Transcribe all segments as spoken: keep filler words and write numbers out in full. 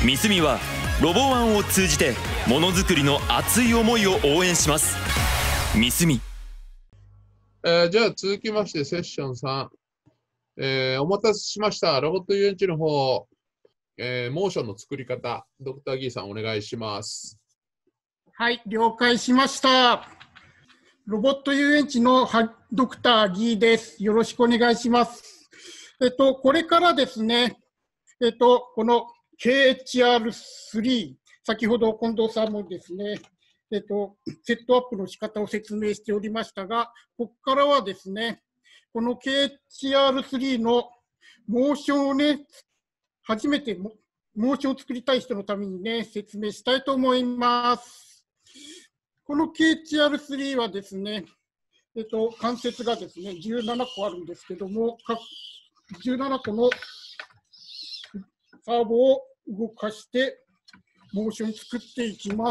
ミスミはロボワンを通じてものづくりの熱い思いを応援します。ミスミ。 えー、じゃあ続きましてセッションさん、えー、お待たせしました。ロボット遊園地の方、えー、モーションの作り方、ドクターギーさんお願いします。 はい、了解しました。ロボット遊園地のドクターギーです。よろしくお願いします。えっと、これからですね、えっと、この ケーエイチアールスリー、先ほど近藤さんもですね、えっと、セットアップの仕方を説明しておりましたが、ここからはですね、この ケーエイチアールスリー のモーションをね、初めてモーションを作りたい人のためにね、説明したいと思います。この ケーエイチアールスリー はですね、えっと、関節がですね、じゅうななこあるんですけども、じゅうななこのサーボを動かして、モーション作っていきます。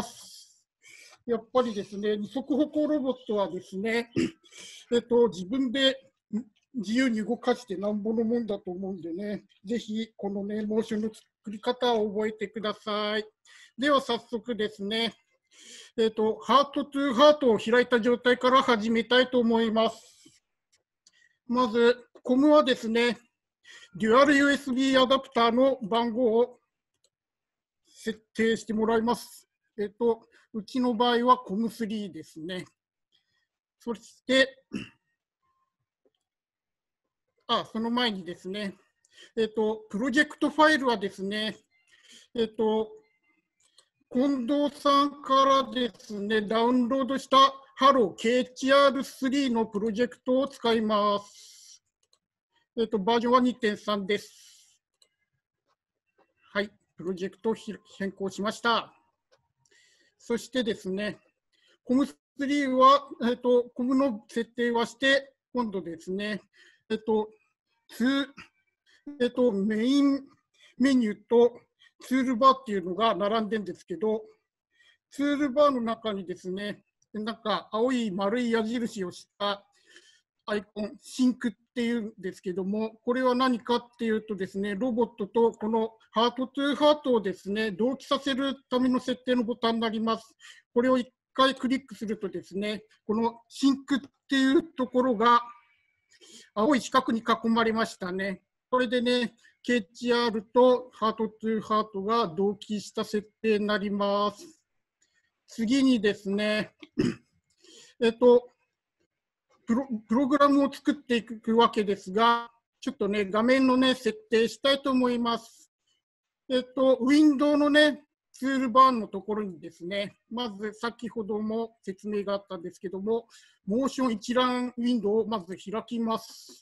やっぱりですね、二足歩行ロボットはですね、えっと、自分で自由に動かしてなんぼのもんだと思うんでね、ぜひこのね、モーションの作り方を覚えてください。では早速ですね、えっと、ハートトゥーハートを開いた状態から始めたいと思います。まず、コムはですね、デュアル ユーエスビー アダプターの番号を設定してもらいます。えっと、うちの場合は コムスリー ですね。そして、あ、その前にですね、えっと、プロジェクトファイルはですね、えっと、近藤さんからですね、ダウンロードした ハロー ケーエイチアールスリー のプロジェクトを使います。えっと、バージョンは にてんさん です。はい、プロジェクトを変更しました。そしてですね、コムスリー は、えっと、コムの設定はして、今度ですね、えっと、ツえっと、メインメニューとツールバーっていうのが並んでるんですけど、ツールバーの中にですね、なんか青い丸い矢印をしたアイコン、シンクっていうんですけども、これは何かっていうとですね、ロボットとこのハートトゥーハートをですね、同期させるための設定のボタンになります。これを一回クリックするとですね、このシンクっていうところが青い四角に囲まれましたね。これでね、ケーエイチアール とハートトゥーハートが同期した設定になります。次にですね、えっと、プロ、プログラムを作っていくわけですが、ちょっとね、画面のね、設定したいと思います。えっと、ウィンドウのね、ツールバーのところにですね、まず先ほども説明があったんですけども、モーション一覧ウィンドウをまず開きます。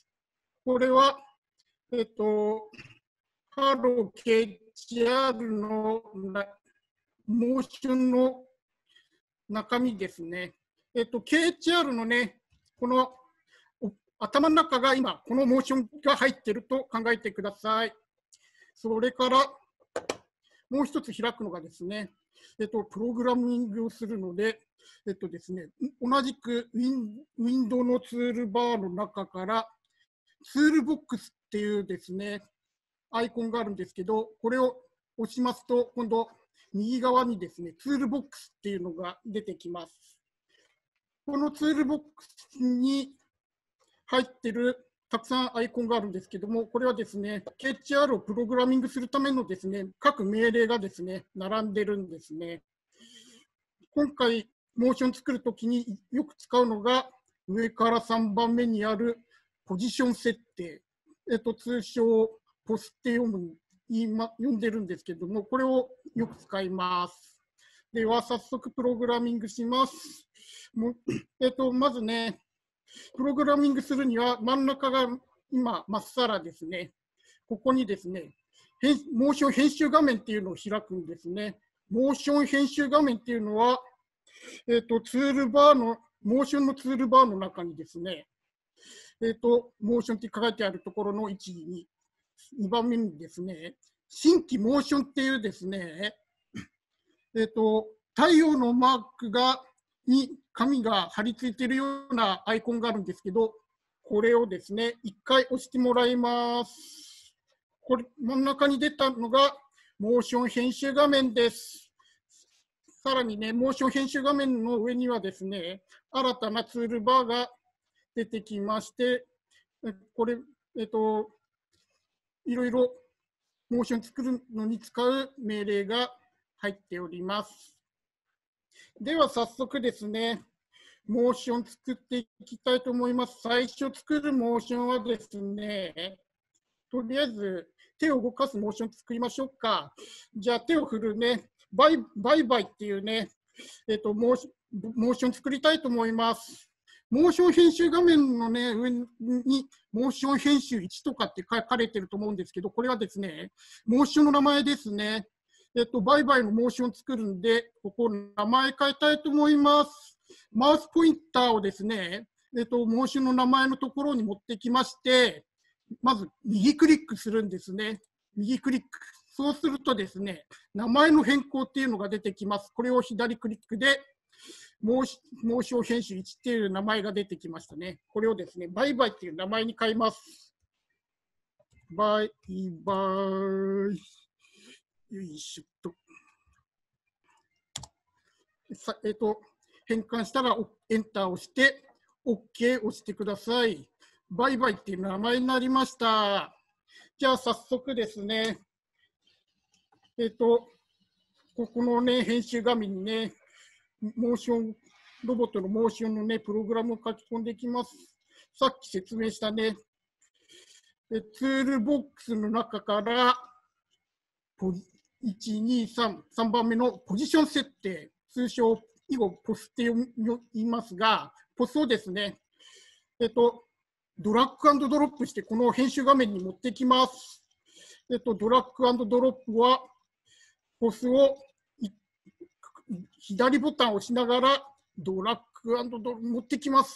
これは、えっと、ハロー ケーエイチアール のモーションの中身ですね。えっと、ケーエイチアール のね、この頭の中が今、このモーションが入っていると考えてください。それから、もう一つ開くのがですね、えっと、プログラミングをするので、えっとですね、同じくウィン、ウィンドウのツールバーの中から、ツールボックスっていうですね、アイコンがあるんですけど、これを押しますと、今度、右側にですね、ツールボックスっていうのが出てきます。このツールボックスに入ってるたくさんアイコンがあるんですけども、これはですね、ケーエイチアール をプログラミングするためのですね、各命令がですね、並んでるんですね。今回、モーション作るときによく使うのが、上からさんばんめにあるポジション設定、えっと、通称ポスって読む、今読んでるんですけども、これをよく使います。では、早速プログラミングします。もえっと、まずね、プログラミングするには真ん中が今、まっさらですね。ここにですね、モーション編集画面っていうのを開くんですね。モーション編集画面っていうのは、えっと、ツールバーの、モーションのツールバーの中にですね、えっと、モーションって書いてあるところのいちに、にばんめにですね、新規モーションっていうですね、えっと、太陽のマークが、に紙が貼り付いているようなアイコンがあるんですけど、これをですね、一回押してもらいます。これ、真ん中に出たのが、 モーション編集画面です。さらにね、モーション編集画面の上にはですね、新たなツールバーが出てきまして、これ、えっと、いろいろモーション作るのに使う命令が入っております。では早速ですね、モーション作っていきたいと思います。最初作るモーションはですね、とりあえず手を動かすモーション作りましょうか。じゃあ手を振るね、バイバイバイっていうね、えっと、モーシモーション作りたいと思います。モーション編集画面のね、上にモーション編集いちとかって書かれてると思うんですけど、これはですね、モーションの名前ですね。えっと、バイバイのモーションを作るんで、ここ名前変えたいと思います。マウスポインターをですね、えっと、モーションの名前のところに持ってきまして、まず右クリックするんですね。右クリック。そうするとですね、名前の変更っていうのが出てきます。これを左クリックで、モーション編集いちっていう名前が出てきましたね。これをですね、バイバイっていう名前に変えます。バイバイ。よいしょっと。さえっと、変換したらエンターを押して、OK 押してください。バイバイっていう名前になりました。じゃあ早速ですね、えっと、ここのね、編集画面にね、モーション、ロボットのモーションのね、プログラムを書き込んでいきます。さっき説明したね、ツールボックスの中から、いち、に、さん、さんばんめのポジション設定、通称、以後、ポスって言いますが、ポスをですね、えっと、ドラッグ&ドロップして、この編集画面に持ってきます。えっと、ドラッグ&ドロップは、ポスを左ボタンを押しながら、ドラッグ&ドロップ持ってきます。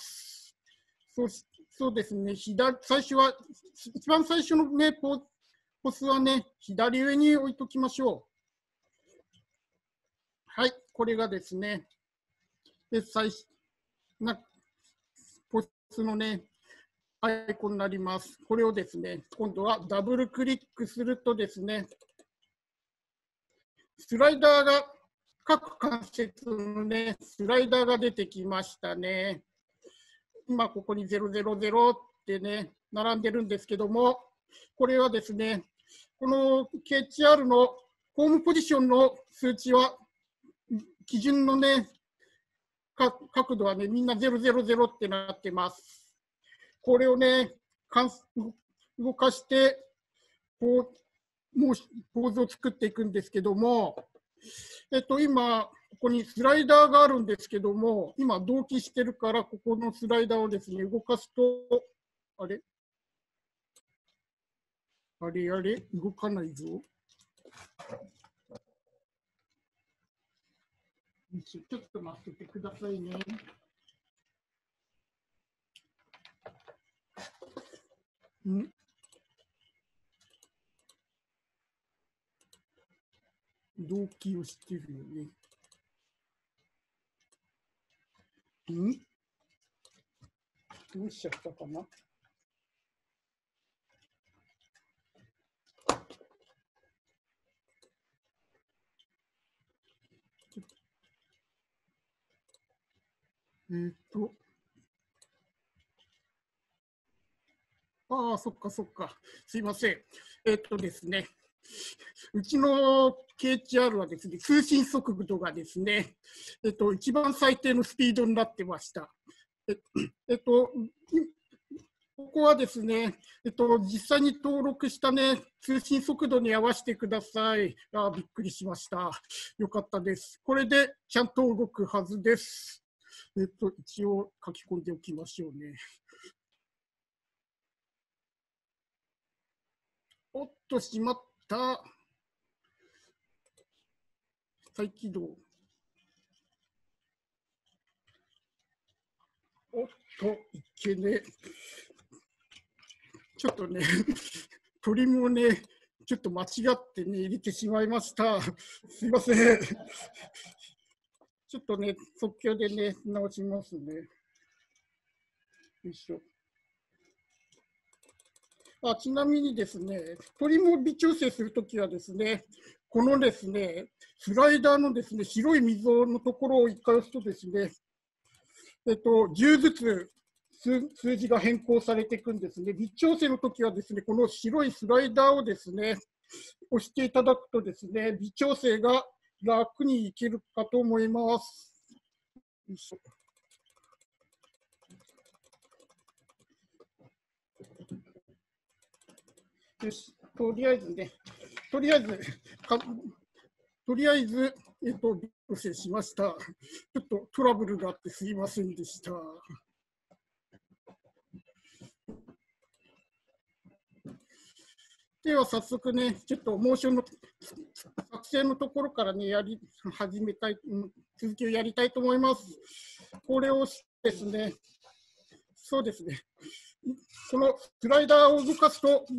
そうそうですね、左、最初は、一番最初のね、ポポスはね、左上に置いときましょう。はい、これがですね、で最なポスのね、アイコンになります。これをですね、今度はダブルクリックするとですね、スライダーが、各関節のね、スライダーが出てきましたね。今ここにゼロゼロゼロってね、並んでるんですけども、これはですね、この ケーエイチアール のホームポジションの数値は、基準のね、角度はね、みんなゼロゼロゼロってなってます。これをね、動かして、こう、もう構図を作っていくんですけども、えっと、今、ここにスライダーがあるんですけども、今、同期してるから、ここのスライダーをですね、動かすと、あれあれあれ動かないぞ。ちょっと待っててくださいね。ん同期をしてるよね。んどうしちゃったかな。えー、っと。ああ、そっかそっか。すいません。えー、っとですね。うちの ケーエイチアール はですね、通信速度がですね、えっと、一番最低のスピードになってました。ええっと、ここはですね、えっと、実際に登録したね、通信速度に合わせてください。あ、びっくりしました。よかったです。これでちゃんと動くはずです。えっと、一応書き込んでおきましょうね。おっと、しまった。再起動。おっと、いけね。ちょっとね、鳥もね、ちょっと間違ってね、入れてしまいました。すいません。ちょっとね、即興でね、直しますね。よいしょ。あ、ちなみにですね、鳥も微調整するときはですね、 このですね、スライダーのですね、白い溝のところを一回押すとですね、えっと、じゅうずつ数数字が変更されていくんですね。微調整の時はですね、この白いスライダーをですね、押していただくとですね、微調整が楽にいけるかと思います。よいしょ。よし、とりあえずね、とりあえず、かとりあえず、えっと、微調整しました。ちょっとトラブルがあってすいませんでした。では早速ね、ちょっとモーションの作成のところからね、やり始めたい、続きをやりたいと思います。これをですね、そうですね、このスライダーを動かすと、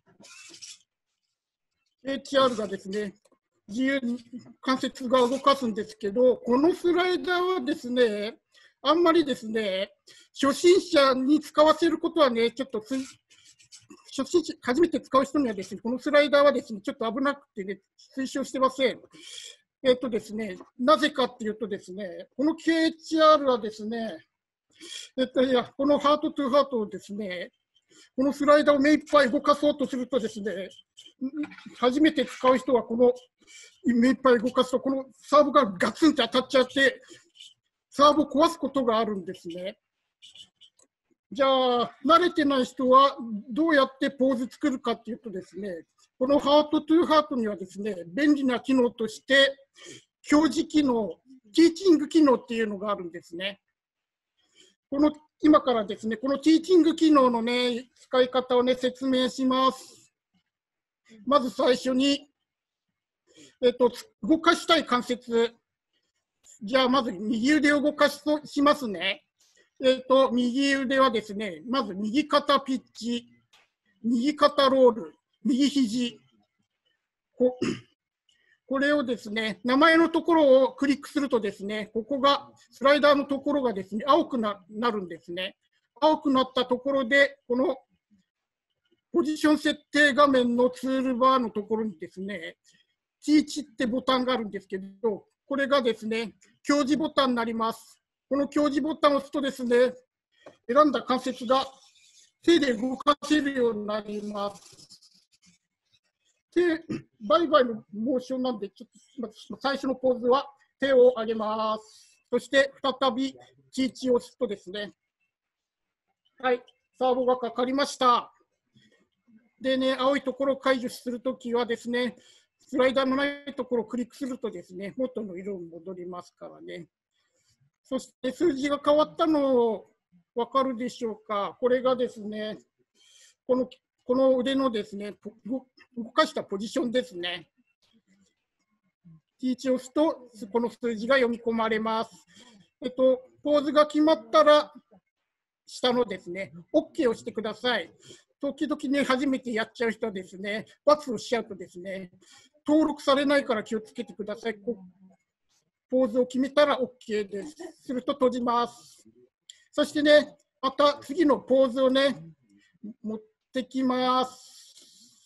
エイチアール がですね、自由に関節が動かすんですけど、このスライダーはですね、あんまりですね、初心者に使わせることはね、ちょっとつ初心者、初めて使う人にはですね、このスライダーはですね、ちょっと危なくてね、推奨してません。えっとですね、なぜかっていうとですね、この ケーエイチアール はですね、えっと、いや、このハートトゥーハートをですね、このスライダーを目いっぱい動かそうとするとですね、初めて使う人はこの目いっぱい動かすと、このサーブがガツンと当たっちゃって、サーブを壊すことがあるんですね。じゃあ、慣れてない人はどうやってポーズ作るかっていうとですね、このハートトゥーハートにはですね、便利な機能として、表示機能、ティーチング機能っていうのがあるんですね。この今からですね、このティーチング機能のね、使い方をね、説明します。まず最初に、えっと、動かしたい関節。じゃあ、まず右腕を動かしとしますね。えっと、右腕はですね、まず右肩ピッチ、右肩ロール、右肘。ここれをですね、名前のところをクリックするとですね、ここが、スライダーのところがですね、青く な, なるんですね。青くなったところで、このポジション設定画面のツールバーのところにですね、ティーチってボタンがあるんですけど、これがですね、表示ボタンになります。この表示ボタンを押すとですね、選んだ関節が手で動かせるようになります。で、バイバイのモーションなんで、ちょっと最初のポーズは手を上げます。そして再びティーチを押すとですね、はい、サーボがかかりました。でね、青いところを解除するときはですね、スライダーのないところをクリックするとですね、元の色に戻りますからね。そして数字が変わったの分かるでしょうか。これがですね、この、この腕のですね、動かしたポジションですね。ティーチを押すと、この数字が読み込まれます。えっと、ポーズが決まったら、下のですね、OK をしてください。時々ね、初めてやっちゃう人はですね、×をしちゃうとですね、登録されないから気をつけてください。ポーズを決めたら OK です。すると閉じます。そしてね、また次のポーズをね、持ってきます。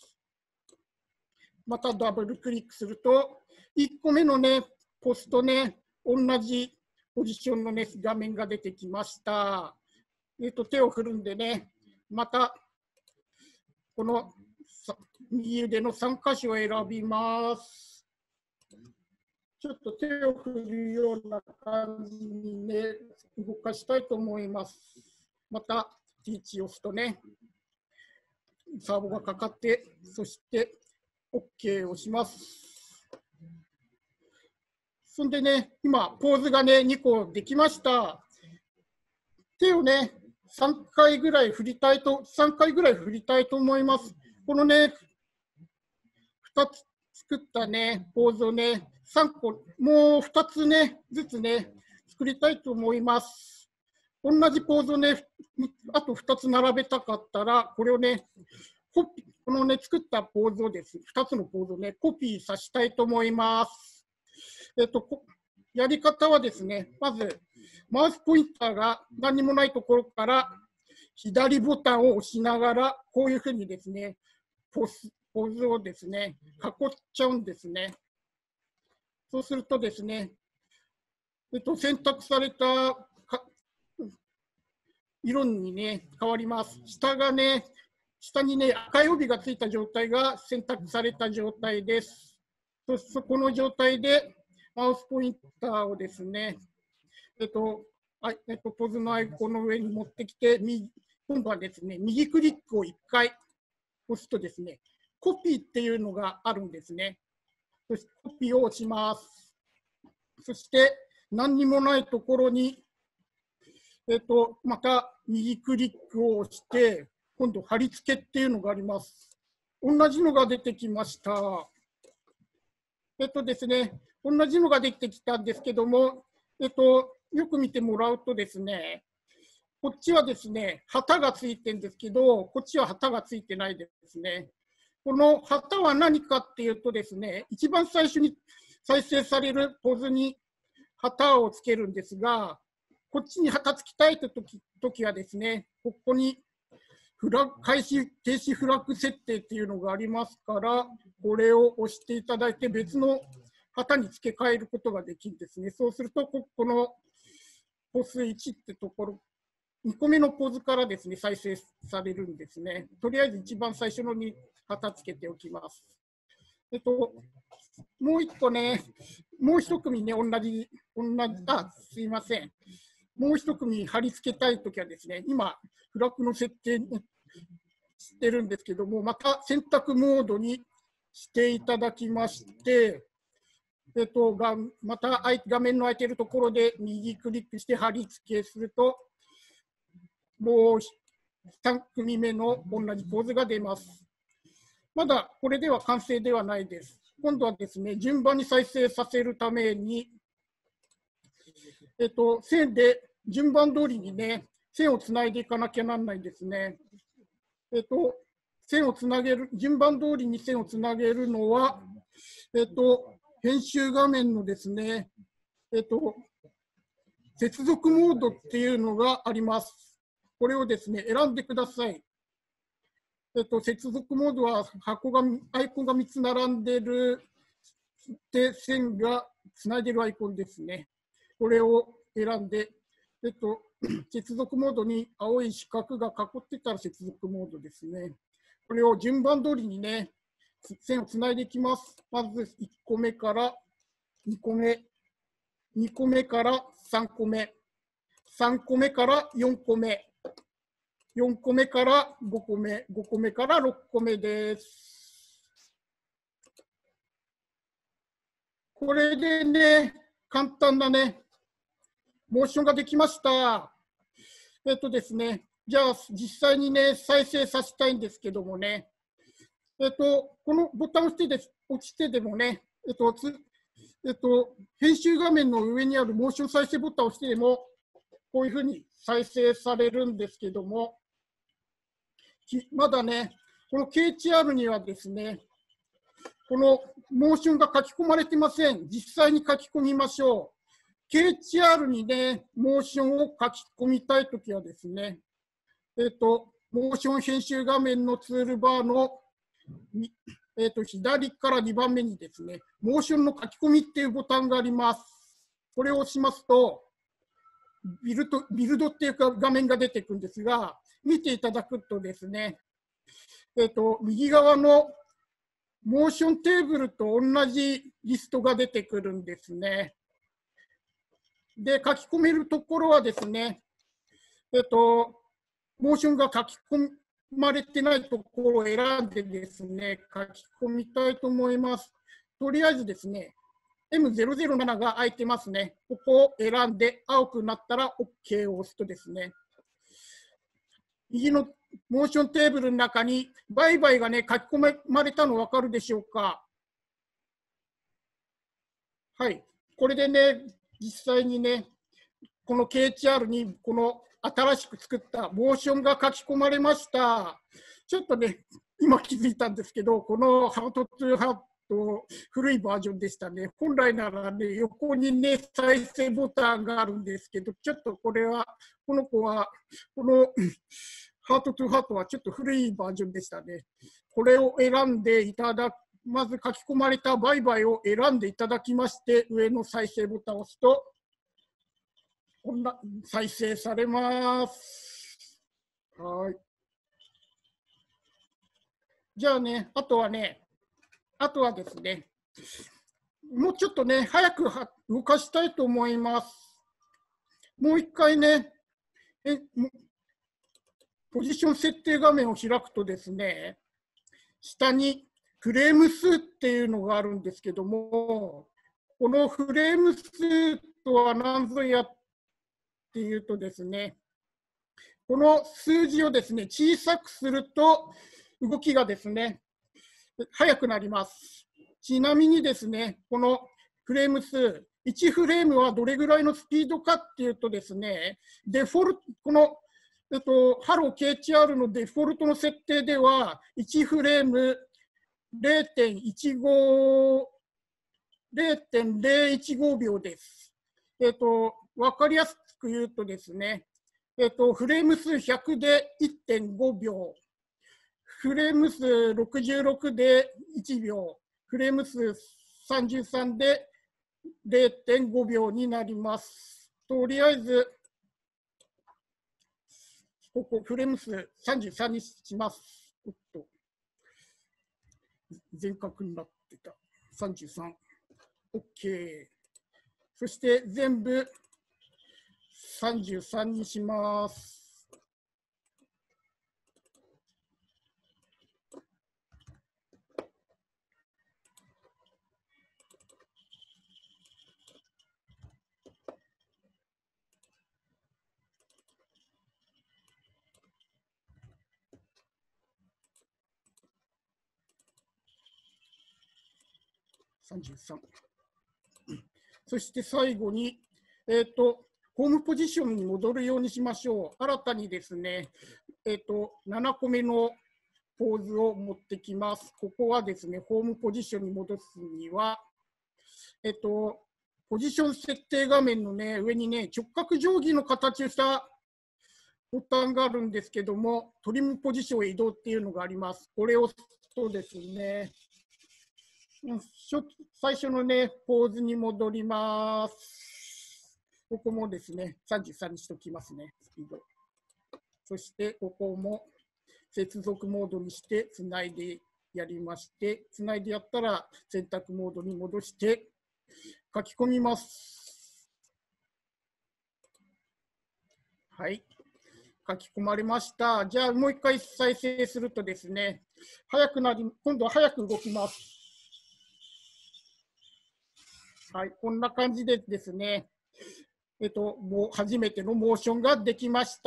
またダブルクリックすると、いっこめのね、ポストね、同じポジションのね、画面が出てきました。えっと、手を振るんでね、また、この右腕のさん箇所を選びます。ちょっと手を振るような感じにね、動かしたいと思います。また、ティーチを押すとね、サーボがかかって、そして OK をします。そんでね、今、ポーズがね、にこできました。手をね、さんかいぐらい振りたいと、さんかいぐらい振りたいと思います。このね、ふたつ作ったね、ポーズをね、さんこ、もうふたつね、ずつね、作りたいと思います。同じポーズをね、あとふたつ並べたかったら、これをね、コピこのね、作ったポーズをです、ふたつのポーズをね、コピーさせたいと思います。えっと、やり方はですね、まず、マウスポインターが何もないところから左ボタンを押しながら、こういうふうにですね、ポスポーズをですね、囲っちゃうんですね。そうするとですね、えっと、選択されたか色にね、変わります。下がね、下にね、赤い帯がついた状態が選択された状態です。そそこの状態で、マウスポインターをですね、えっと、あえっと、ポーズのアイコンの上に持ってきて、右今度はですね、右クリックをいっかい押すとですね、コピーっていうのがあるんですね。そしてコピーを押します。そして、何にもないところに、えっと、また右クリックを押して、今度貼り付けっていうのがあります。同じのが出てきました。えっとですね、同じのができてきたんですけども、えっと、よく見てもらうとですね、こっちはですね、旗がついてるんですけど、こっちは旗がついてないですね。この旗は何かっていうとですね、一番最初に再生されるポーズに旗をつけるんですが、こっちに旗つきたいとき、時はですね、ここにフラグ開始停止フラッグ設定っていうのがありますから、これを押していただいて別の旗に付け替えることができるんですね。そうすると、ここのポスいちってところ、にこめのポーズからですね、再生されるんですね。とりあえず一番最初のに旗つけておきます。えっと、もう一個ね、もう一組ね、同じ、同じ、あ、すいません。もう一組貼り付けたいときはですね、今、フラッグの設定してるんですけども、また選択モードにしていただきまして、えっと、がまた画面の空いているところで右クリックして貼り付けすると、もうさん組目の同じポーズが出ます。まだこれでは完成ではないです。今度はですね、順番に再生させるために、えっと、線で順番通りにね、線をつないでいかなきゃなんないですね。えっと、線をつなげる、順番通りに線をつなげるのは、えっと、編集画面のですね、えっと、接続モードっていうのがあります。これをですね、選んでください。えっと、接続モードは箱が、アイコンがみっつ並んでる、で、線がつないでるアイコンですね。これを選んで、えっと、接続モードに青い四角が囲ってたら接続モードですね。これを順番通りにね、線をつないでいきます。まずいっこめからにこめ、にこめからさんこめ、さんこめからよんこめ、よんこめからごこめ、ごこめからろっこめです。これでね、簡単なね、モーションができました。えっとですね、じゃあ実際にね、再生させたいんですけどもね、えっと、このボタンを押してで押してでもね、えっとつえっと、編集画面の上にあるモーション再生ボタンを押してでも、こういうふうに再生されるんですけども、まだね、この ケーエイチアール にはですね、このモーションが書き込まれてません。実際に書き込みましょう。ケーエイチアール にね、モーションを書き込みたいときはですね、えっと、モーション編集画面のツールバーの、えっと、左からにばんめにですね、モーションの書き込みっていうボタンがあります。これを押しますと、ビルド、ビルドっていうか画面が出てくるんですが、見ていただくとですね、えっと、右側のモーションテーブルと同じリストが出てくるんですね。で、書き込めるところはですね、えっと、モーションが書き込まれてないところを選んでですね、書き込みたいと思います。とりあえずですね、エムゼロゼロなな が空いてますね。ここを選んで青くなったら OK を押すとですね、右のモーションテーブルの中にバイバイがね、書き込まれたの分かるでしょうか。はい。これでね、実際にね、この ケーエイチアール にこの新しく作ったモーションが書き込まれました。ちょっとね、今気づいたんですけど、このハートトゥーハート古いバージョンでしたね。本来ならね、横にね、再生ボタンがあるんですけど、ちょっとこれは、この子は、このハートトゥハートはちょっと古いバージョンでしたね。これを選んでいただく、まず書き込まれたバイバイを選んでいただきまして、上の再生ボタンを押すと、こんな再生されます。はい。じゃあね、あとはね、あとはですね、もうちょっとね、早く動かしたいと思います。もう一回ね、えポジション設定画面を開くとですね、下にフレーム数っていうのがあるんですけども、このフレーム数とは何ぞやっていうとですね、この数字をですね、小さくすると動きがですね、速くなります。ちなみにですね、このフレーム数、いちフレームはどれぐらいのスピードかっていうとですね、デフォルト、この、えっと、ハロー ケーエイチアール のデフォルトの設定では、いちフレーム れいてんいちご、れいてんぜろいちごびょうです。えっと、わかりやすく言うとですね、えっと、フレーム数ひゃくで いってんごびょう、フレーム数ろくじゅうろくでいちびょう、フレーム数さんじゅうさんで れいてんごびょうになります。とりあえず、ここフレーム数さんじゅうさんにします。おっと、全角になってた。さんじゅうさん。OK。そして全部さんじゅうさんにします。さんじゅうさん。そして最後に、えーと、ホームポジションに戻るようにしましょう。新たにですね、えーと、ななこめのポーズを持ってきます。ここはですね、ホームポジションに戻すには、えーと、ポジション設定画面の、ね、上にね、直角定規の形をしたボタンがあるんですけども、トリムポジション移動っていうのがあります。これを押すとですね、最初のね、ポーズに戻ります。ここもですね、さんじゅうさんにしておきますね、スピード。そして、ここも接続モードにして、つないでやりまして、つないでやったら選択モードに戻して書き込みます。はい。書き込まれました。じゃあ、もう一回再生するとですね、早くなり、今度は早く動きます。はい、こんな感じでですね、えっと、もう初めてのモーションができました。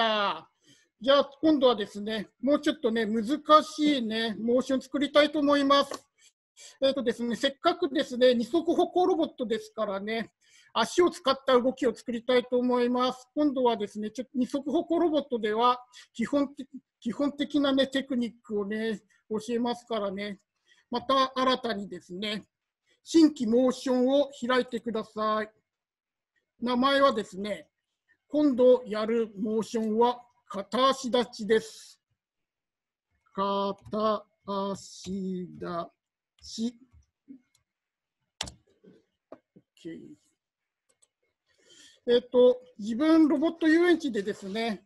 じゃあ、今度はですね、もうちょっとね、難しいね、モーション作りたいと思います。えっとですね、せっかくですね、二足歩行ロボットですからね、足を使った動きを作りたいと思います。今度はですね、ちょ二足歩行ロボットでは基本的、基本的なね、テクニックをね、教えますからね、また新たにですね、新規モーションを開いてください。名前はですね、今度やるモーションは片足立ちです。片足立ち。OK。えっと、自分ロボット遊園地でですね、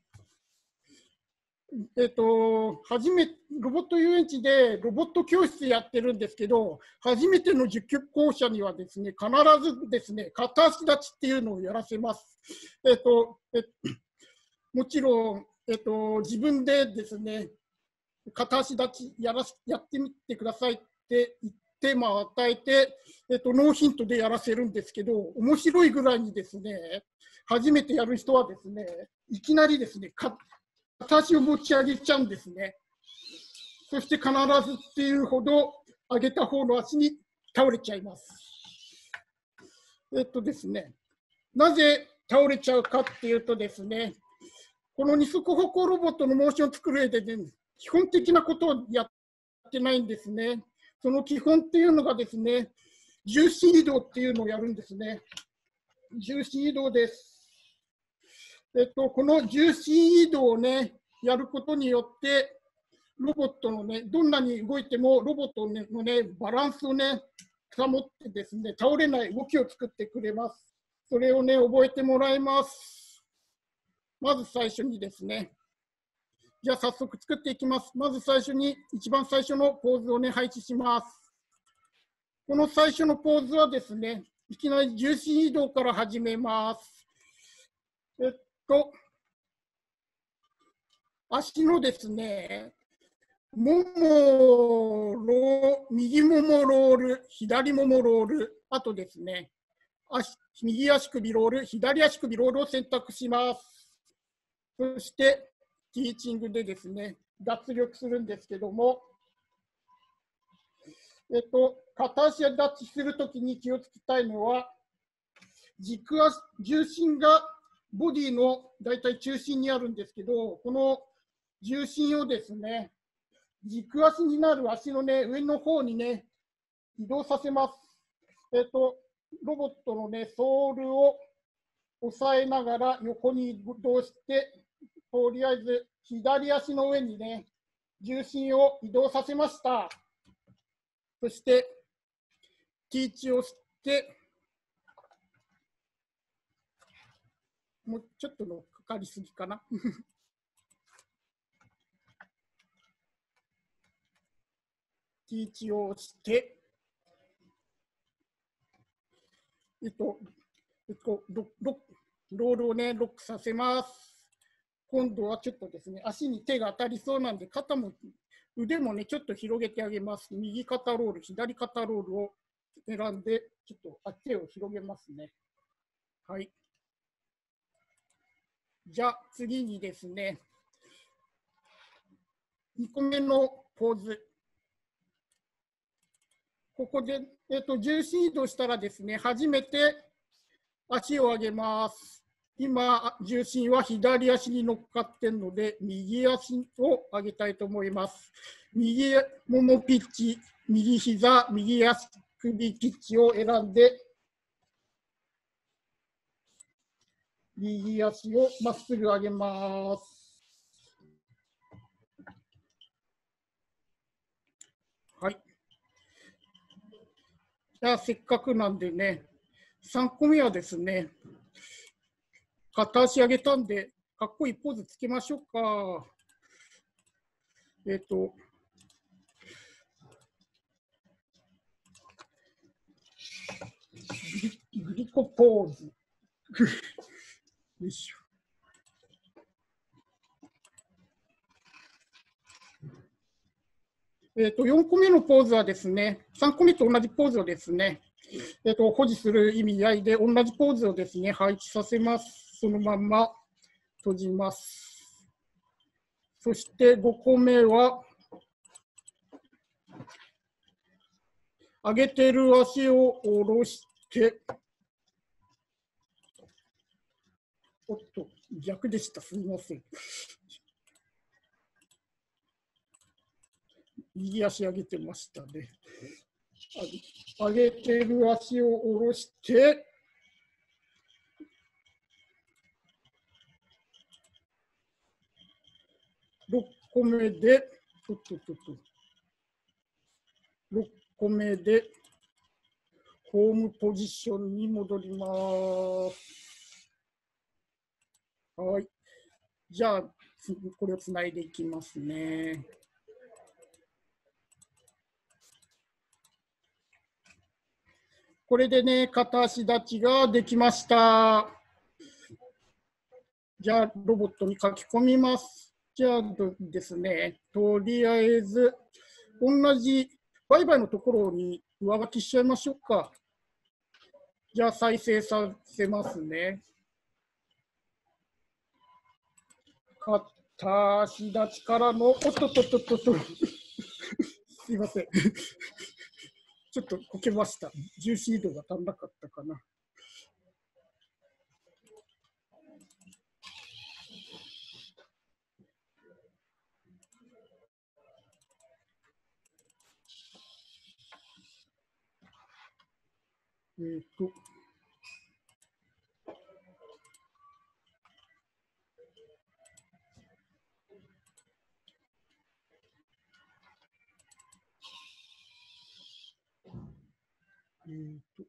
えっと、初め、ロボット遊園地でロボット教室やってるんですけど、初めての受講者にはですね、必ずですね、片足立ちっていうのをやらせます。えっと、えもちろん、えっと、自分でですね、片足立ちやらやってみてくださいって言って、テーマを与えて、えっと、ノーヒントでやらせるんですけど、面白いぐらいにですね、初めてやる人はですね、いきなりですね、か片足を持ち上げちゃうんですね。そして必ずっていうほど上げた方の足に倒れちゃいます。えっとですね、なぜ倒れちゃうかっていうとですね、この二足歩行ロボットのモーションを作る上で、ね、基本的なことをやってないんですね。その基本っていうのがですね、重心移動っていうのをやるんですね。重心移動です。えっと、この重心移動をね、 やることによって、ロボットのね、どんなに動いても、ロボットのね、バランスをね、保ってですね、倒れない動きを作ってくれます。それをね、覚えてもらいます。まず最初にですね、じゃあ早速作っていきます。まず最初に、一番最初のポーズをね、配置します。この最初のポーズはですね、いきなり重心移動から始めます。えっと、足のですね、ももロー、右ももロール、左ももロール、あとですね、足右足首ロール、左足首ロールを選択します。そして、ティーチングでですね、脱力するんですけども、えっと、片足立ちするときに気をつけたいのは、軸足、重心がボディのだいたい中心にあるんですけど、この重心をですね、軸足になる足のね、上の方にね、移動させます。えっと、ロボットのね、ソールを押さえながら横に移動して、とりあえず左足の上にね、重心を移動させました。そして、ティーチを吸って、もうちょっとのかかりすぎかな。ティーチをして、えっと、えっと、ロロロールをね、ロックさせます。今度はちょっとですね、足に手が当たりそうなんで、肩も、腕もね、ちょっと広げてあげます。右肩ロール、左肩ロールを選んで、ちょっと手を広げますね。はい。じゃあ、次にですね、にこめのポーズ。ここで、えっと、重心移動したらですね、初めて足を上げます。今、重心は左足に乗っかっているので、右足を上げたいと思います。右ももピッチ、右膝、右足首ピッチを選んで、右足をまっすぐ上げます。はい。じゃあ、せっかくなんでね、さんこめはですね、片足上げたんで、かっこいいポーズつけましょうか。えっと、グリコポーズ。よいしょ。えっと、よんこめのポーズはですね、さんこめと同じポーズをですね、えっと、保持する意味合いで同じポーズをですね、配置させます。そのまんま閉じます。そしてごこめは、上げてる足を下ろして、おっと、逆でした。すみません。右足上げてましたね。上げてる足を下ろして、ろっこめで、とっとっとっと、ろっこめで、ホームポジションに戻ります。はい。じゃあ、これをつないでいきますね。これでね、片足立ちができました。じゃあ、ロボットに書き込みます。じゃあですね、とりあえず、同じバイバイのところに上書きしちゃいましょうか。じゃあ、再生させますね。片足立ちからの、おっとっとっとっとっと、すいません。ちょっとこけました。重心移動が足んなかったかな。えっと。 ーと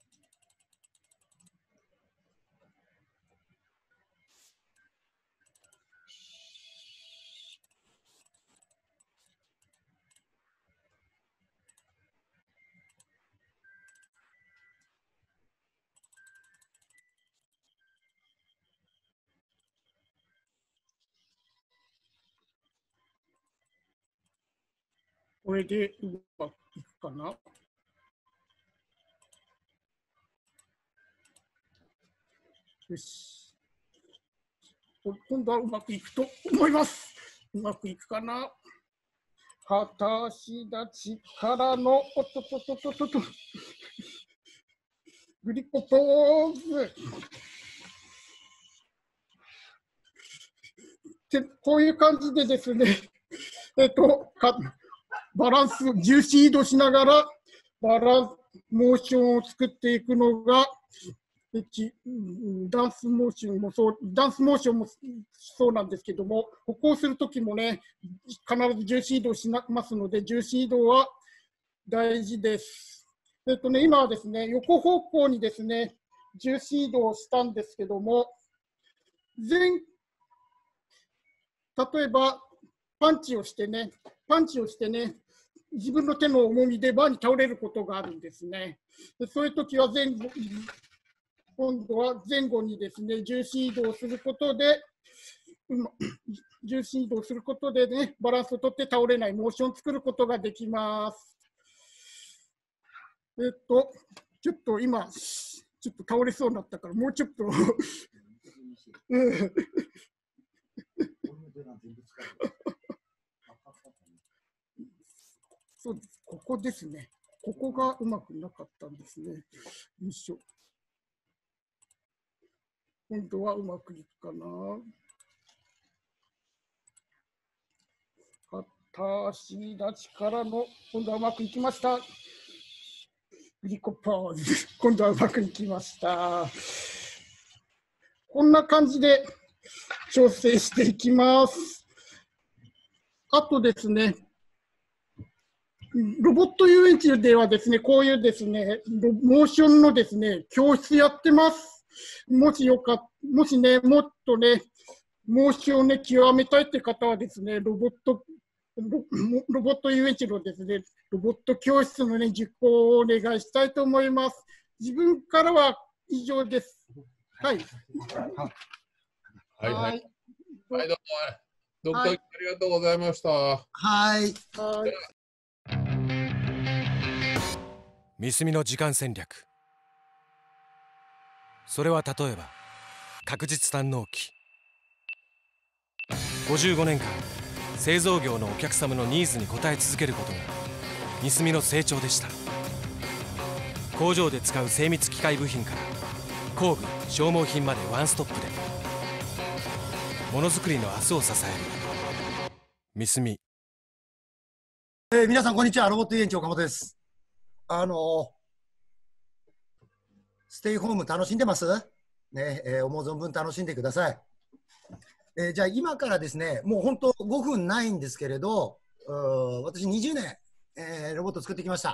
これでうまくいくかな。よし。今度はうまくいくと思います。うまくいくかな。片足立ちからの、おっとっとっとっとっとっと。グリコポーズ。でこういう感じでですね、えっと、かバランス、重心移動しながら、バランス、モーションを作っていくのが、ダンスモーションもそう、ダンスモーションもそうなんですけども、歩行するときもね、必ず重心移動しますので、重心移動は大事です。えっとね、今はですね、横方向にですね、重心移動をしたんですけども、前、例えば、パンチをしてね、パンチをしてね、自分の手の重みでバーに倒れることがあるんですね。でそういうときは前後、今度は前後にですね、重心移動することで、重心移動することでね、バランスをとって倒れないモーションを作ることができます。えっと、ちょっと今、ちょっと倒れそうになったから、もうちょっと。そうです、ここですね。ここがうまくなかったんですね。よいしょ。今度はうまくいくかな。片足立ちからの、今度はうまくいきました。グリコポーズ。今度はうまくいきました。こんな感じで調整していきます。あとですね、ロボット遊園地ではですね、こういうですね、モーションのですね、教室やってます。もしよか、もしね、もっとね、モーションをね、極めたいって方はですね、ロボット、ロ, ロボット遊園地のですね、ロボット教室のね、受講をお願いしたいと思います。自分からは以上です。はい。 はいはい。はい、どうも。ドクター、はい、ありがとうございました。 はい。 はい。 ミスミの時間戦略。それは例えば確実短納期。ごじゅうごねんかん製造業のお客様のニーズに応え続けることがミスミの成長でした。工場で使う精密機械部品から工具消耗品までワンストップでものづくりの明日を支えるミスミ。 えー、皆さんこんにちは。ロボット遊園地岡本です。あのー、ステイホーム楽しんでますね、えー、思う存分楽しんでください。えー、じゃあ今からですね、もう本当ごふんないんですけれど、私にじゅうねん、えー、ロボット作ってきました。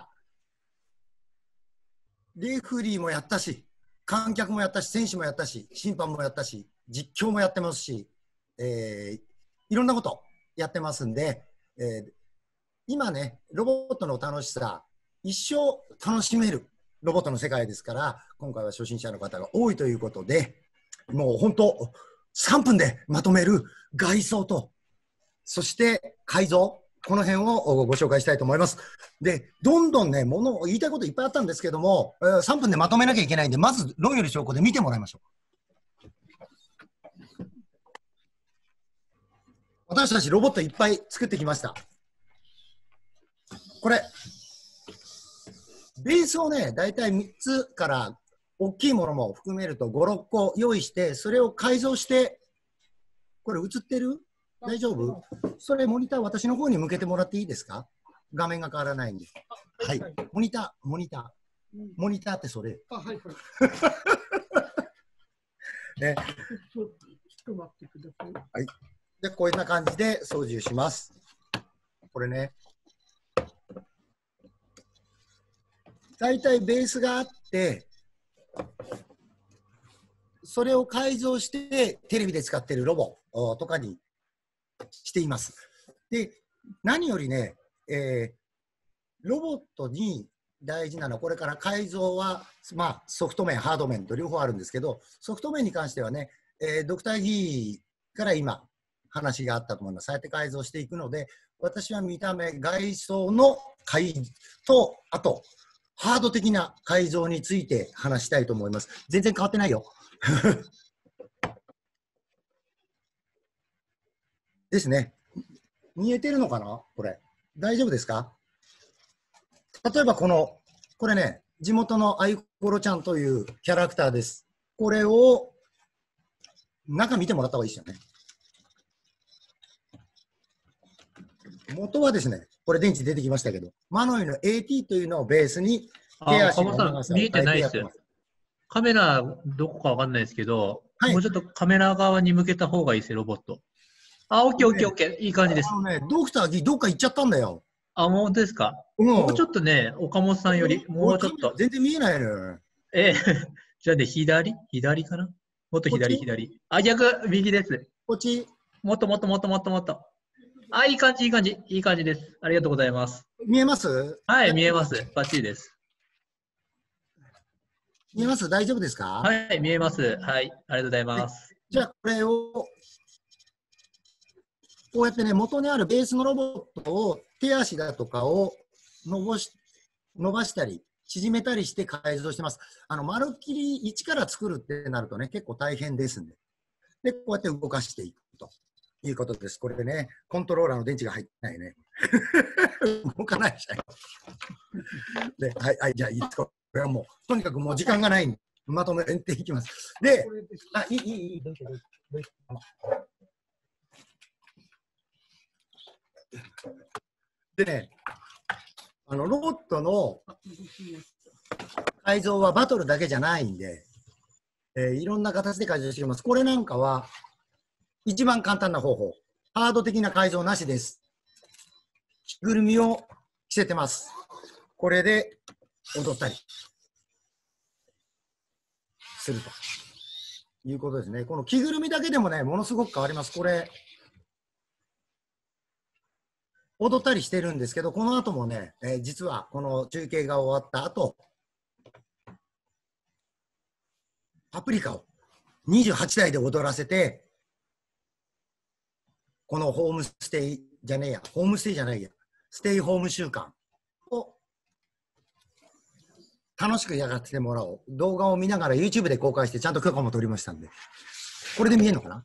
レフリーもやったし、観客もやったし、選手もやったし、審判もやったし、実況もやってますし、えー、いろんなことやってますんで、えー、今ね、ロボットの楽しさ、一生楽しめるロボットの世界ですから、今回は初心者の方が多いということで、もう本当、さんぷんでまとめる外装と、そして改造、この辺をご紹介したいと思います。で、どんどんね、ものを言いたいこといっぱいあったんですけども、さんぷんでまとめなきゃいけないんで、まず論より証拠で見てもらいましょう。私たちロボットいっぱい作ってきました。これ、ベースをね、だいたいみっつから大きいものも含めるとご、ろっこ用意して、それを改造して、これ映ってる？大丈夫？それモニター私の方に向けてもらっていいですか？画面が変わらないんで。はい。モニター、モニター。モニターってそれ。 あ、はいはい。 ね。 ちょっと待ってください。 はい。で、こういった感じで操縦します。これね。 大体ベースがあって、それを改造してテレビで使っているロボとかにしています。で、何よりね、えー、ロボットに大事なのは、これから改造は、まあ、ソフト面、ハード面と両方あるんですけど、ソフト面に関してはね、えー、ドクター G から今、話があったと思います。そうやって改造していくので、私は見た目、外装の改と、あと、ハード的な改造について話したいと思います。全然変わってないよ。ですね。見えてるのかなこれ。大丈夫ですか？例えばこの、これね、地元のアイコロちゃんというキャラクターです。これを、中見てもらった方がいいですよね。元はですね、これ電池出てきましたけど、マノイの エーティー というのをベースに手足の長さを変えてやってます。 カメラどこかわかんないですけど、 はい、 もうちょっとカメラ側に向けた方がいいですよ、ロボット。あ、オッケーオッケーオッケー、いい感じです。 あのね、ドクター G どっか行っちゃったんだよ。 あ、本当ですか。うん、もうちょっとね、岡本さんより、もうちょっと。 全然見えないのよ。 えー、じゃあね、左左かなもっと左、左。あ、逆、右です。 こっち。 もっともっともっともっともっと。あ、いい感じ、いい感じ、いい感じです。ありがとうございます。 見えます？ はい、見えます。バッチリです。 見えます？大丈夫ですか？ はい、見えます。はい、ありがとうございます。 じゃあ、これを、こうやってね、元にあるベースのロボットを、手足だとかを伸ばし、伸ばしたり、縮めたりして改造してます。あの、まるっきり一から作るってなるとね、結構大変ですんで。で、こうやって動かしていくということです。これでね、コントローラーの電池が入ってないね。動かないじゃん。で、はい、はい、じゃあいいですか。これはもう、とにかくもう時間がないんで、まとめていきます。で、あ、いい、いい、いい、どうぞどうぞどうぞ。でね、あのロボットの改造はバトルだけじゃないんで、えー、いろんな形で改造していきます。これなんかは一番簡単な方法。ハード的な改造なしです。着ぐるみを着せてます。これで踊ったりするということですね。この着ぐるみだけでもね、ものすごく変わります。これ踊ったりしてるんですけど、この後もね、えー、実はこの中継が終わった後、パプリカをにじゅうはちだいで踊らせて、このホームステイじゃねえや、ホームステイじゃないや、ステイホーム週間を楽しくやらせてもらおう。動画を見ながら YouTube で公開してちゃんと許可も取りましたんで、これで見えるのかな？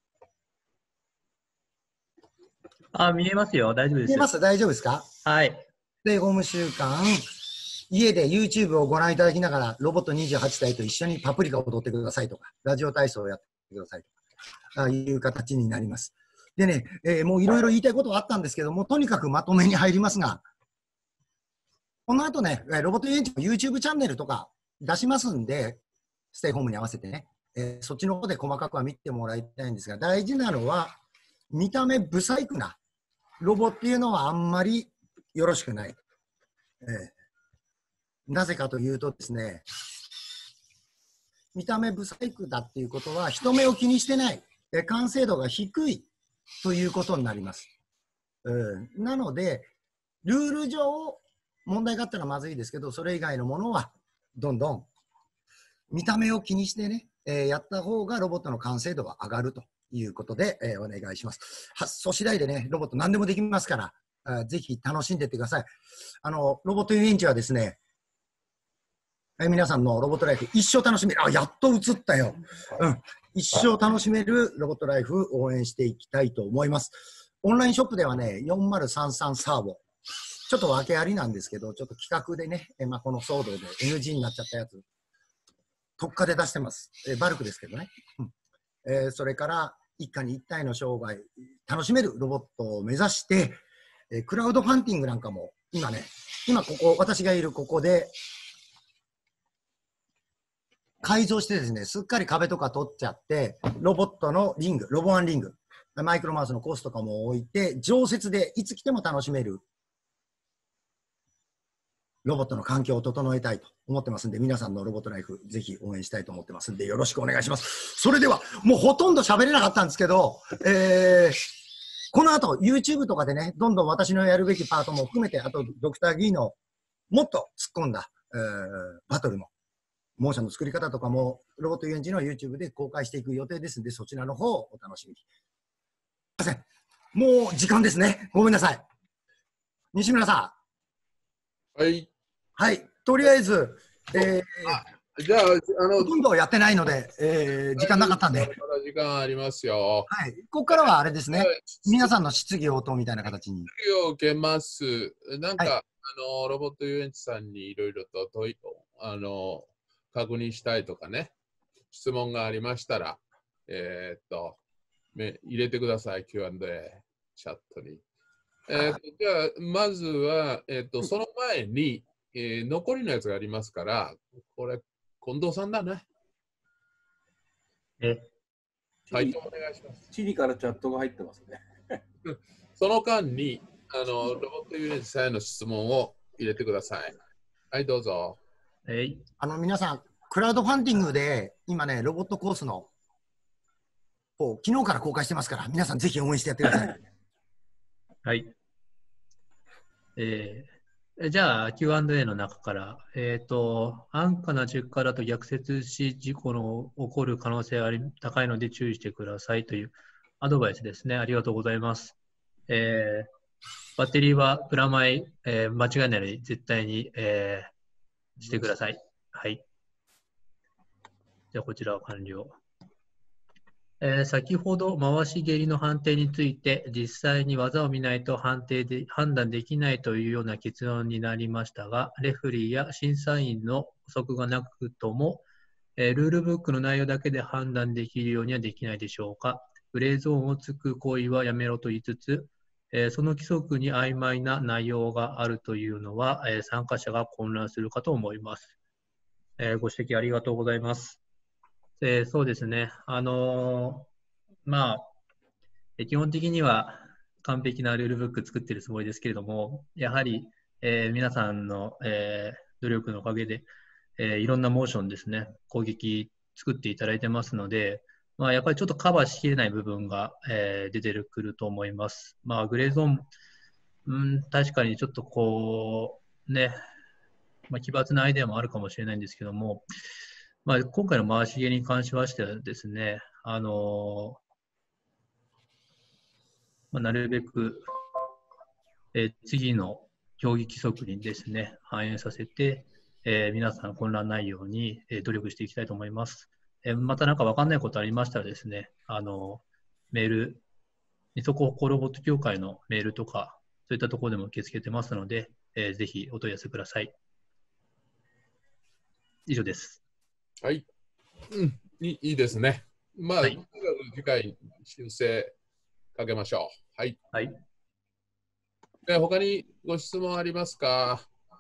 あ、見えますよ。大丈夫です。 見えます？大丈夫ですか？ はい。 ステイホーム週間、家で YouTube をご覧いただきながら、ロボットにじゅうはちだいと一緒にパプリカを踊ってくださいとか、ラジオ体操をやってくださいとか、ああいう形になります。でね、えー、もういろいろ言いたいことはあったんですけども、とにかくまとめに入りますが、この後ね、ロボット遊園地の YouTube チャンネルとか出しますんで、ステイホームに合わせてね、えー、そっちの方で細かくは見てもらいたいんですが、大事なのは、見た目ブサイクなロボっていうのはあんまりよろしくない。えー、なぜかというとですね、見た目ブサイクだっていうことは人目を気にしてない、えー、完成度が低いということになります。うん、なので、ルール上問題があったらまずいですけど、それ以外のものはどんどん見た目を気にしてね、えー、やった方がロボットの完成度は上がるということで、えー、お願いします。発想次第でね、ロボット何でもできますから、あぜひ楽しんでいってください。あの、ロボット遊園地はですね、えー、皆さんのロボットライフ一生楽しめる。あ、やっと映ったよ。うん。一生楽しめるロボットライフ応援していきたいと思います。オンラインショップではね、よんまるさんさんサーボ。ちょっと訳ありなんですけど、ちょっと企画でね、えーまあ、この騒動で エヌジー になっちゃったやつ、特価で出してます。えー、バルクですけどね。うんえー、それから一家に一体の生涯楽しめるロボットを目指して、えー、クラウドファンディングなんかも今ね、今ここ、私がいるここで改造してですね、すっかり壁とか取っちゃって、ロボットのリング、ロボワンリング、マイクロマウスのコースとかも置いて、常設でいつ来ても楽しめるロボットの環境を整えたいと思ってますんで、皆さんのロボットライフ、ぜひ応援したいと思ってますんで、よろしくお願いします。それでは、もうほとんど喋れなかったんですけど、えー、この後、YouTube とかでね、どんどん私のやるべきパートも含めて、あと、ドクター・ギーのもっと突っ込んだ、えー、バトルも、モーションの作り方とかも、ロボット遊園地の YouTube で公開していく予定ですんで、そちらの方をお楽しみに。すいません。もう時間ですね。ごめんなさい。西村さん。はい。 はい。とりあえず、えー、じゃあ、あの、 ほとんどやってないので、えー、時間なかったんで。まだ時間ありますよ。 はい。ここからはあれですね。皆さんの質疑応答みたいな形に。 質疑を受けます。なんか、はい、あの、ロボット遊園地さんにいろいろと問い、あの、確認したいとかね、質問がありましたら、えー、っと、め入れてください、キューアンドエー チャットに。えー、っとじゃあ、まずは、えー、っとその前に、えー、残りのやつがありますから、これ、近藤さんだね。 え回答お願いします。 チリからチャットが入ってますね。 その間に、あのロボット遊園地さんへの質問を入れてください。はい、どうぞ。 えい、 あの皆さん、クラウドファンディングで今ね、ロボットコースの方、昨日から公開してますから、皆さんぜひ応援してやってください。 はい。えー、じゃあ、キューアンドエー の中から、えっと、安価な出荷だと逆接し事故の起こる可能性が高いので注意してくださいというアドバイスですね。ありがとうございます。えー、バッテリーはプラマイ、えー、間違いないように絶対に、えーしてください。はい。じゃあ、こちらは完了。えー、先ほど、回し蹴りの判定について、実際に技を見ないと判定で判断できないというような結論になりましたが、レフェリーや審査員の補足がなくとも、えー、ルールブックの内容だけで判断できるようにはできないでしょうか。グレーゾーンをつく行為はやめろと言いつつ、えー、その規則に曖昧な内容があるというのは、えー、参加者が混乱するかと思います。えー、ご指摘ありがとうございます。えー、そうですね。あのー、まあ、基本的には完璧なルールブック作っているつもりですけれども、やはり、えー、皆さんの、えー、努力のおかげで、えー、いろんなモーションですね、攻撃作っていただいてますので、まあ、やっぱりちょっとカバーしきれない部分が、えー、出てくると思います。まあ、グレーゾーン、うん、確かにちょっとこう、ね、まあ、奇抜なアイデアもあるかもしれないんですけども、まあ、今回の回し蹴りに関しましてはですね、あのまあ、なるべく、えー、次の競技規則にですね、反映させて、えー、皆さん混乱ないように、えー、努力していきたいと思います。また何か分かんないことありましたらですね、あの、メール、二足歩行ロボット協会のメールとか、そういったところでも受け付けてますので、えー、ぜひお問い合わせください。以上です。 はい。うん、いい、いいですね。まあ、はい、次回修正かけましょう。はい。 はい。 で、他にご質問ありますか？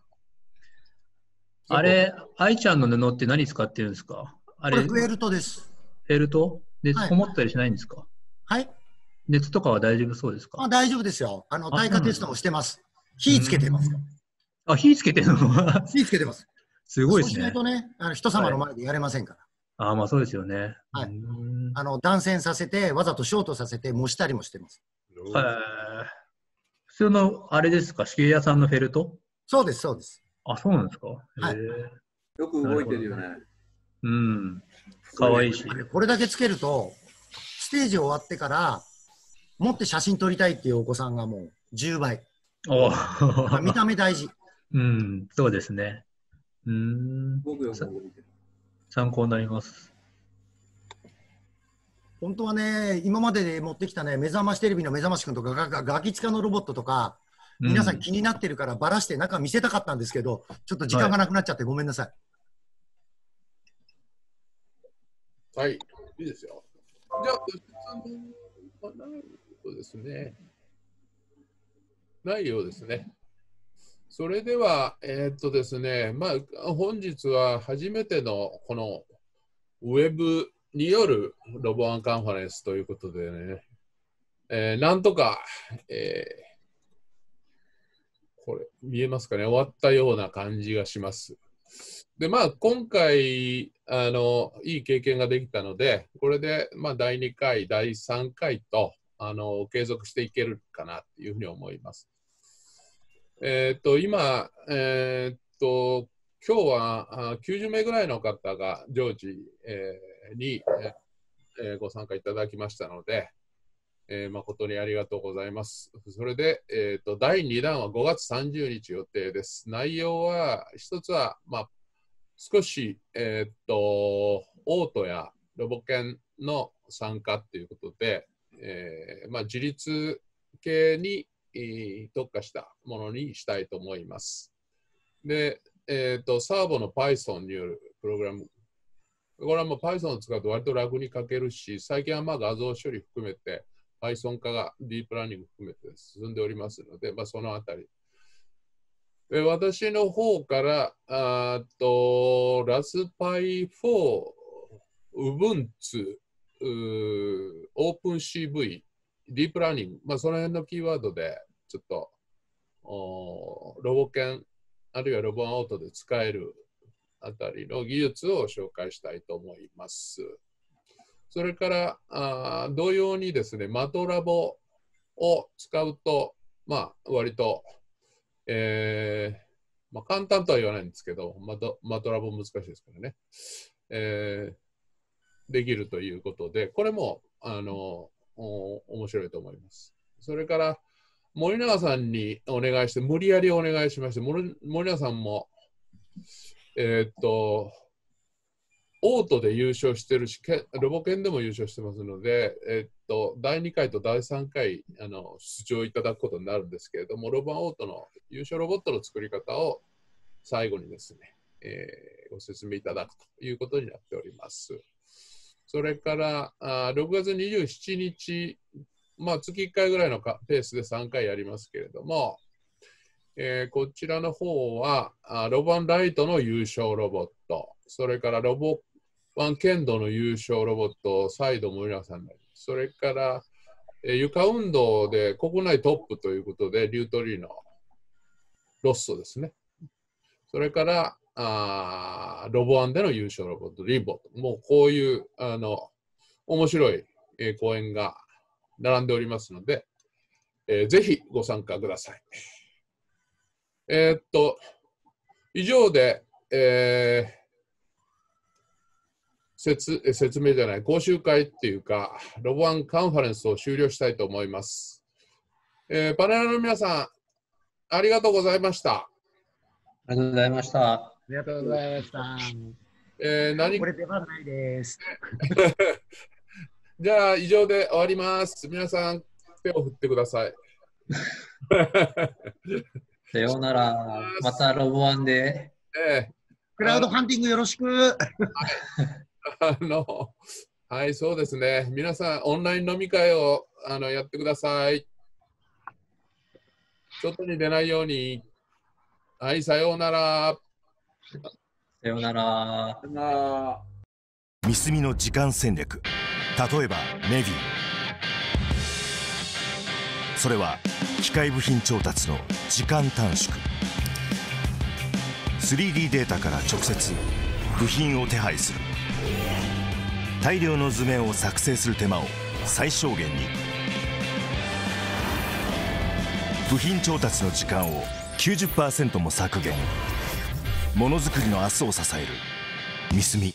あれ、愛ちゃんの布って何使ってるんですか？あれ、 これフェルトです。 フェルト？熱はい、 こもったりしないんですか？ はい。 熱とかは大丈夫そうですか？ あ、大丈夫ですよ。あの、耐火テストもしてます。火つけてます。 あ、火つけてるの？ 火つけてます。 すごいですね。 そうしないとね、あの人様の前でやれませんから。 はい、あ、まあそうですよね。 はい。あの、断線させて、わざとショートさせて、模したりもしてます。 はい。普通の、あれですか、手芸屋さんのフェルト？ そうです、そうです。 あ、そうなんですか？ はい。 よく動いてるよね。 うん。かわいいし。 これだけつけると、ステージ終わってから、持って写真撮りたいっていうお子さんがもうじゅうばい。 お見た目大事。 うん、そうですね。うん。 僕よく動いてる。 参考になります。 本当はね、今までで持ってきたね、目覚ましテレビの目覚ましくんとかガ、ガ、ガキ使のロボットとか、皆さん気になってるからばらして中見せたかったんですけど、ちょっと時間がなくなっちゃってごめんなさい。 はい、はい、いいですよ。じゃあ、質問はないようですね。ないようですね。それでは、えー、っとですね、まあ、本日は初めてのこのウェブによるロボワンカンファレンスということでね、えー、なんとか、えー、 これ、見えますかね、終わったような感じがします。で、まあ、今回、あの、いい経験ができたので、これで、まあ、だいにかい、だいさんかいと、あの、継続していけるかなというふうに思います。えっと、今、えーっと、今日はあきゅうじゅうめいぐらいの方が常時、えー、に、えー、ご参加いただきましたので、えー、誠にありがとうございます。それで、えーと、だいにだんはごがつさんじゅうにち予定です。内容は、一つは、まあ、少し、えーと、オートやロボ犬の参加ということで、えーまあ、自立系に、えー、特化したものにしたいと思います。で、えーと、サーボの Python によるプログラム。これはもう Python を使うと割と楽に書けるし、最近はまあ画像処理含めて、Python 化がディープラーニング含めて進んでおりますので、まあ、そのあたり。で、私の方から、あと、ラズパイフォー、Ubuntu、OpenCV、ディープラーニング、まあ、その辺のキーワードで、ちょっと、ロボ犬、あるいはロボアウトで使えるあたりの技術を紹介したいと思います。それからあ同様にですね、マトラボを使うと、まあ、割と、えーまあ、簡単とは言わないんですけど、マト、マトラボ難しいですからね、えー、できるということで、これもあのお面白いと思います。それから森永さんにお願いして、無理やりお願いしまして、森, 森永さんも、えー、っと、オートで優勝してるし、ロボ犬でも優勝してますので、えー、っと、だいにかいとだいさんかいあの出場いただくことになるんですけれども、ロボオートの優勝ロボットの作り方を最後にですね、えー、ご説明いただくということになっております。それからあろくがつにじゅうしちにち、まあ、月いっかいぐらいのペースでさんかいやりますけれども、えー、こちらの方はあロボワンライトの優勝ロボット、それからロボワン剣道の優勝ロボット、再度森永さんになります。それから、えー、床運動で国内トップということで、リュートリーのロッソですね。それからあロボワンでの優勝ロボット、リボ。もうこういうあの面白い、えー、講演が並んでおりますので、えー、ぜひご参加ください。えー、っと、以上で、えー説、説明じゃない、講習会っていうか、ロボワンカンファレンスを終了したいと思います。えー、パネラーの皆さん、ありがとうございました。 ありがとうございました。 ありがとうございました。 えー、何これ出番ないです。 じゃあ、以上で終わります。皆さん、手を振ってください。 さようなら。またロボワンで。 えー、 クラウドファンディングよろしく。 あの、はい、そうですね。皆さん、オンライン飲み会をあのやってください。外に出ないように。はい、さようなら。 さようなら。 さようなら。 ミスミの時間戦略。例えば、メディ。それは、機械部品調達の時間短縮。スリーディー データから直接部品を手配する。大量の図面を作成する手間を最小限に。部品調達の時間を きゅうじゅっパーセント も削減。ものづくりの明日を支えるミスミ。